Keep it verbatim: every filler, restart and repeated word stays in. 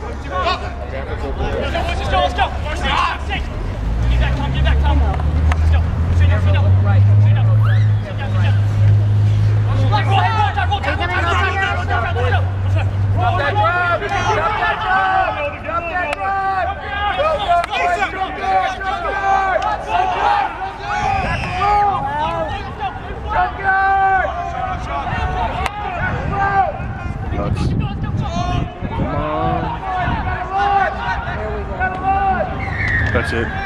Let's go, let's go. Get back, Tom, get back, Tom. Let's go. Sit down, sit down. Right. Sit down. Sit down, sit down. Roll, roll, roll, roll, roll, roll, roll, roll, roll, roll, that drive! Drop that drive! Drop that drive! Go, go, go! Jump good! Jump good! Jump good! Jump good! Come on. That's it.